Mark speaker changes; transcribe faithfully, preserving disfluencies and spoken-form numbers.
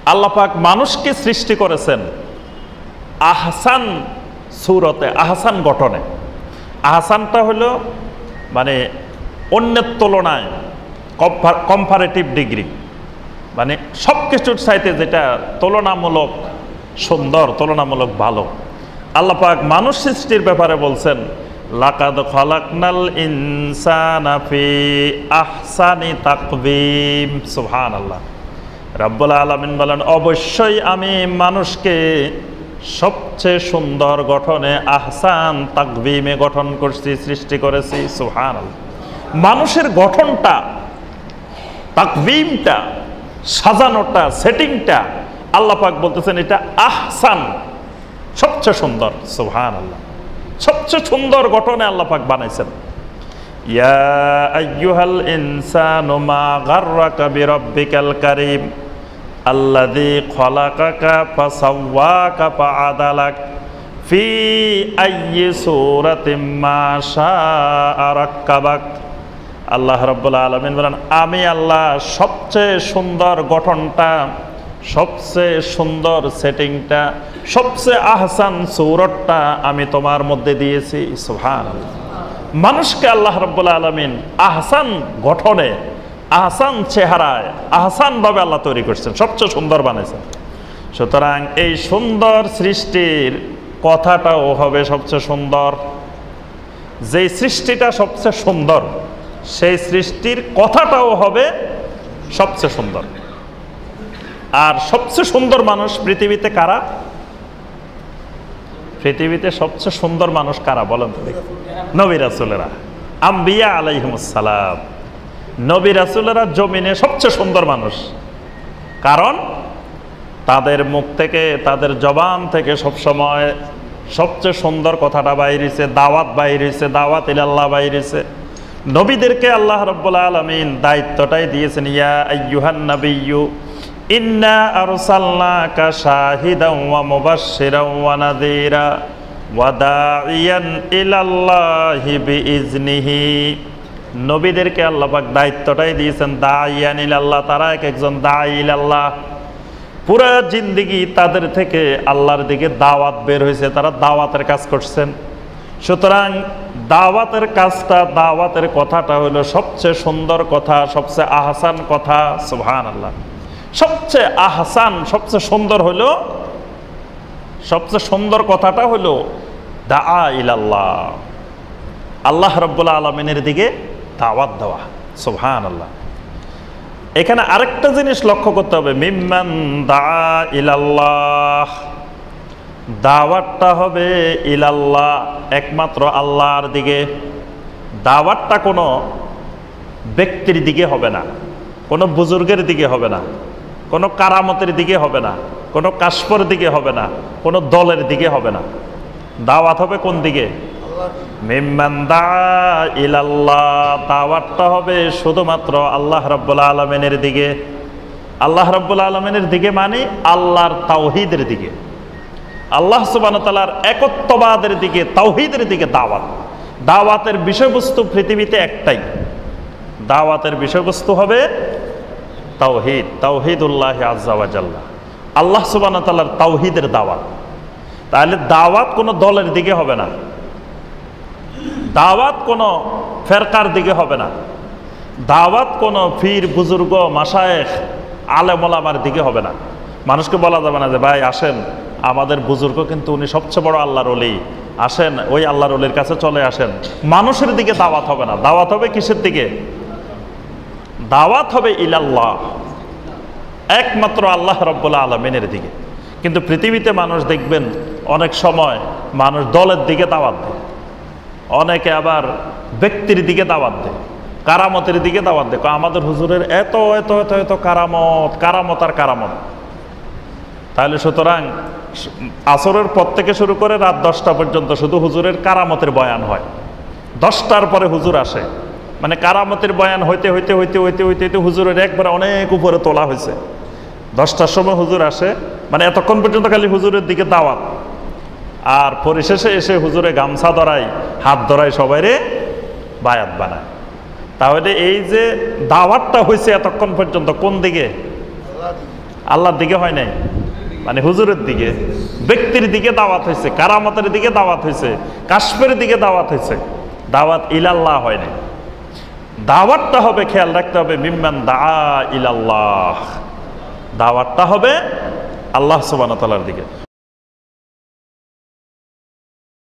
Speaker 1: আল্লাহ পাক মানুষকে সৃষ্টি করেছেন আহসান সূরতে, আহসান গঠনে। আহসানটা হলো মানে অন্যের তুলনায় কম্পারেটিভ ডিগ্রি, মানে সব কিছুর চাইতে যেটা তুলনামূলক সুন্দর, তুলনামূলক ভালো। আল্লাহ পাক মানুষ সৃষ্টির ব্যাপারে বলছেন লাকাদ খালাকনাল ইনসানা ফি আহসানি তাকবীম। সুবহানাল্লাহ। রাব্বুল আলামিন বলেন অবশ্যই আমি মানুষকে সবচেয়ে সুন্দর গঠনে আহসান তাকবীমে গঠন করছি, সৃষ্টি করেছি। সুবহানাল্লাহ। মানুষের গঠনটা, তাকবীমটা, সাজানোটা, সেটিংটা আল্লাহ পাক বলতেছেন এটা আহসান, সবচেয়ে সুন্দর। সুবহানাল্লাহ। সবচেয়ে সুন্দর গঠনে আল্লাহ পাক বানাইছেন। ইয়া আইয়ুহাল ইনসানু মা গাররাকা বিরাব্বিকাল কারীম আল্লাযী খালাকাকা ফাসাওয়াকা ফাআদালাক ফি আইয়ি সূরাতিন মা শাআ রাক্কাবাক। আল্লাহ রাব্বুল আলামিন বলেন আমি আল্লাহ সবচেয়ে সুন্দর গঠনটা, সবচেয়ে সুন্দর সেটিংটা, সবচেয়ে আহসান সূরতটা আমি তোমার মধ্যে দিয়েছি। সুবহানাল্লাহ। মানুষকে আল্লাহ রাব্বুল আলামিন আহসান গঠনে, আহসান চেহারায়, আহসান ভাবে আল্লাহ তৈরি করছেন, সবচেয়ে সুন্দর বানাইছেন। সুতরাং এই সুন্দর সৃষ্টির কথাটাও হবে সবচেয়ে সুন্দর। যেই সৃষ্টিটা সবচেয়ে সুন্দর সেই সৃষ্টির কথাটাও হবে সবচেয়ে সুন্দর। আর সবচেয়ে সুন্দর মানুষ পৃথিবীতে কারা? পৃথিবীতে সবচেয়ে সুন্দর মানুষ কারা বলেন তো দেখি? নবী রাসূলেরা, আম্বিয়া আলাইহিমুস সালাম। নবী রাসূলেরা জমিনে সবচেয়ে সুন্দর মানুষ, কারণ তাদের মুখ থেকে, তাদের জবান থেকে সবসময় সবচেয়ে সুন্দর কথাটা বাইরেছে, দাওয়াত বাইরেছে, দাওয়াত ইলাল্লাহ বাইরেছে। নবীদেরকে আল্লাহ রাব্বুল আলামিন দায়িত্বটাই দিয়েছেন ইয়া আইয়ুহান নাবিয়্যু ইন্না আরসালনাকা শাহিদান ওয়া মুবাশশিরান ওয়া নাযীরা ওয়া দাঈয়ান ইলাল্লাহি বিইজনিহি। নবীদেরকে আল্লাহ পাক দায়িত্বটাই দিয়েছেন দাঈয়ান ইলাল্লাহ, তারা এক একজন দাঈ ইলাল্লাহ। পুরা জিন্দেগি তাদের থেকে আল্লাহর দিকে দাওয়াত বের হয়েছে, তারা দাওয়াতের কাজ করছেন। সুতরাং দাওয়াতের কাজটা, দাওয়াতের কথাটা হলো সবচেয়ে সুন্দর কথা, সবচেয়ে আহসান কথা। সুবহানাল্লাহ। সবচেয়ে আহসান, সবচেয়ে সুন্দর হলো, সবচেয়ে সুন্দর কথাটা হলো দাআ ইলাল্লাহ, আল্লাহ রাব্বুল আলামিনের দিকে দাওয়াত দেওয়া। সুবহানাল্লাহ। এখানে আরেকটা জিনিস লক্ষ্য করতে হবে, মিম্মান দাআ ইলাল্লাহ, দাওয়াতটা হবে ইলাল্লাহ, একমাত্র আল্লাহর দিকে। দাওয়াতটা কোনো ব্যক্তির দিকে হবে না, কোনো বুজুর্গের দিকে হবে না, কোনো কারামতের দিকে হবে না, কোনো কাশফের দিকে হবে না, কোনো দলের দিকে হবে না। দাওয়াত হবে কোন দিকে? মিম্মান দাআ ইলাল্লাহ, দাওয়াতটা হবে শুধুমাত্র আল্লাহ রাব্বুল আলামিনের দিকে। আল্লাহ রাব্বুল আলামিনের দিকে মানে আল্লাহর তাওহীদের দিকে, আল্লাহ সুবহানাহু ওয়া তাআলার একত্ববাদের দিকে, তাওহীদের দিকে দাওয়াত। দাওয়াতের বিষয়বস্তু পৃথিবীতে একটাই, দাওয়াতের বিষয়বস্তু হবে তাওহীদ, তাওহীদুল্লাহ আযজা ওয়া জাল্লা, আল্লাহ সুবহানাহু ওয়া তাআলার তাওহীদের দাওয়াত। তাহলে দাওয়াত কোনো দলের দিকে হবে না, দাওয়াত কোনো ফেরকার দিকে হবে না, দাওয়াত কোনো পীর বুজুর্গ মাশায়েখ আলেম ওলামার দিকে হবে না। মানুষকে বলা যাবে না যে ভাই আসেন, আমাদের বুজুর্গ কিন্তু উনি সবচেয়ে বড় আল্লাহর ওলি, আসেন ওই আল্লাহর ওলির কাছে চলে আসেন। মানুষের দিকে দাওয়াত হবে না, দাওয়াত হবে কিসের দিকে? দাওয়াত হবে ইলাল্লাহ, একমাত্র আল্লাহ রাব্বুল আলামিনের দিকে। কিন্তু পৃথিবীতে মানুষ দেখবেন অনেক সময় মানুষ দলের দিকে দাওয়াত দেয়, অনেকে আবার ব্যক্তির দিকে দাওয়াত দেয়, কারামতের দিকে দাওয়াত দেয়। আমাদের হুজুরের এত এত এত এত কারামত, কারামত আর কারামত। তাহলে সুতরাং আসরের পর থেকে শুরু করে রাত দশটা পর্যন্ত শুধু হুজুরের কারামতের বয়ান হয়, দশটার পরে হুজুর আসে, মানে কারামতের বয়ান হইতে হইতে হইতে হইতে হইতে হইতে হুজুরের একবারে অনেক উপরে তোলা হয়েছে। দশটার সময় হুজুর আসে, মানে এতক্ষণ পর্যন্ত খালি হুজুরের দিকে দাওয়াত, আর পরিশেষে এসে হুজুরে গামছা ধরায়, হাত ধরায়, সবাইরে বায়াত বানায়। তাহলে এই যে দাওয়াতটা হয়েছে এতক্ষণ পর্যন্ত কোন দিকে? আল্লাহর দিকে হয় নাই, মানে হুজুরের দিকে, ব্যক্তির দিকে দাওয়াত হয়েছে, কারামতের দিকে দাওয়াত হয়েছে, কাশফের দিকে দাওয়াত হয়েছে, দাওয়াত ইলাল্লাহ হয় নাই। দাওয়াতটা হবে, খেয়াল রাখতে হবে, মিম্মান দা ইলাল্লাহ, দাওয়াতটা হবে আল্লাহ সুবহানাহু ওয়া তাআলার দিকে।